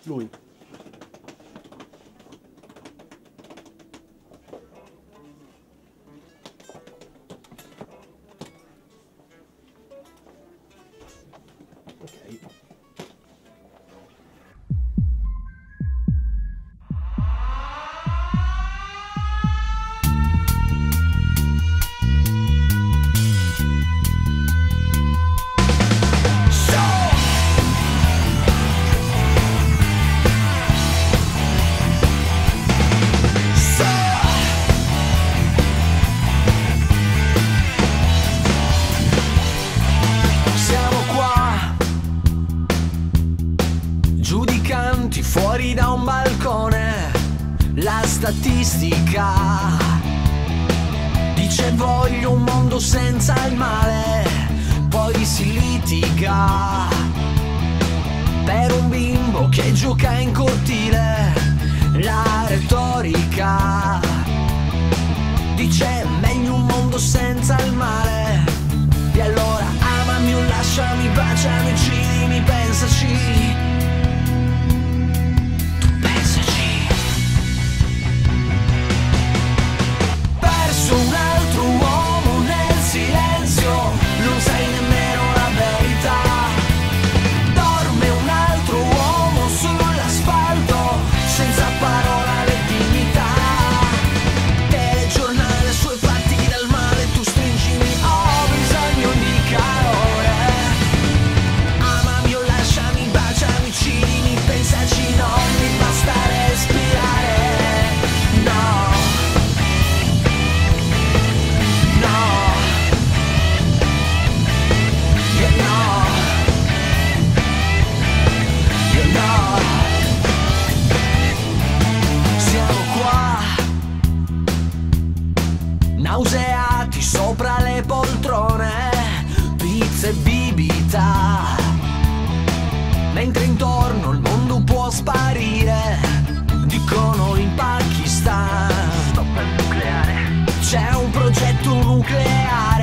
lui. Ok. Giudicanti fuori da un balcone, la statistica dice voglio un mondo senza il male, poi si litiga per un bimbo che gioca in cortile, la retorica dice meglio un mondo senza il male, e allora amami o lasciami, baciami, uccidimi, pensaci. Un altro uomo nel silenzio, non sai nemmeno la verità. Dorme un altro uomo sull'asfalto, senza parola né dignità. Telegiornale, suoi fatti dal male, tu stringimi, ho bisogno di calore. Amami o lasciami, baciami, uccidimi, pensaci, non mi basta respirare. No. Nauseati sopra le poltrone, pizza e bibita, mentre intorno il mondo può sparire, dicono in Pakistan. Stop al nucleare. C'è un progetto nucleare.